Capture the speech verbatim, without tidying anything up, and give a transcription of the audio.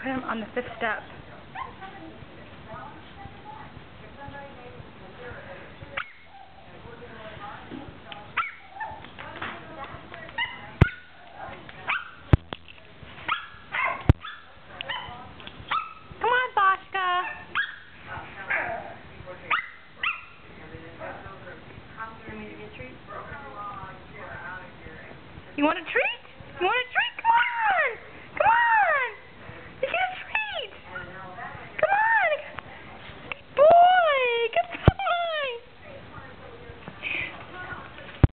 put him on the fifth step. Come on, Baška. You want a treat? You want a